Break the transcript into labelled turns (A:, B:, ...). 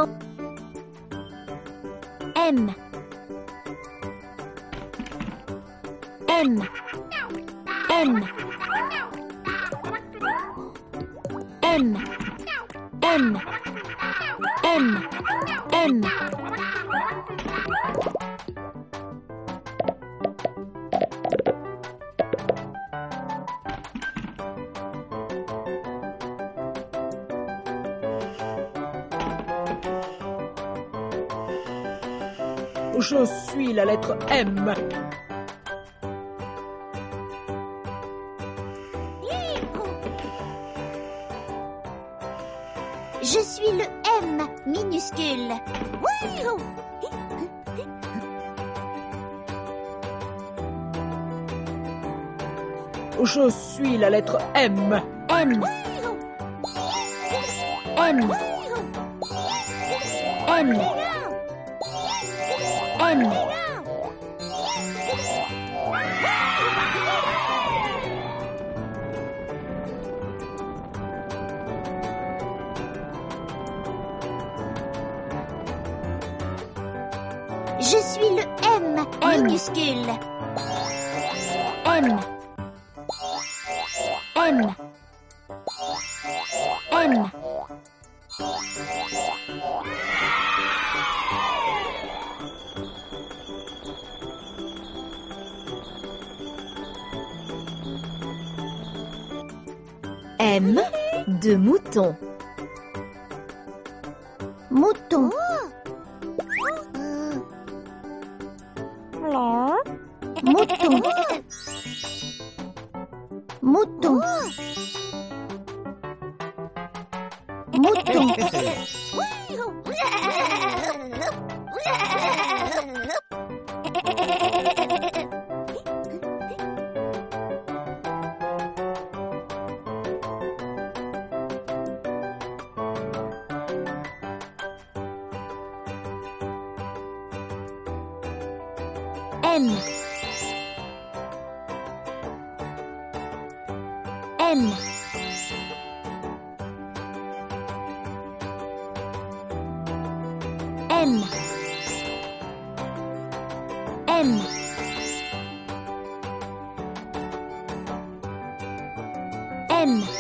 A: M. M. M. M. M. M. M.
B: Je suis la lettre M.
A: Je suis le M minuscule. Wouhou!
B: Je suis la lettre M.
A: M. M. M. M. Je suis le M minuscule. M. M. M.
C: M de mouton.
A: Mouton. Mouton. Mouton. Mouton. M. M. M. M. M.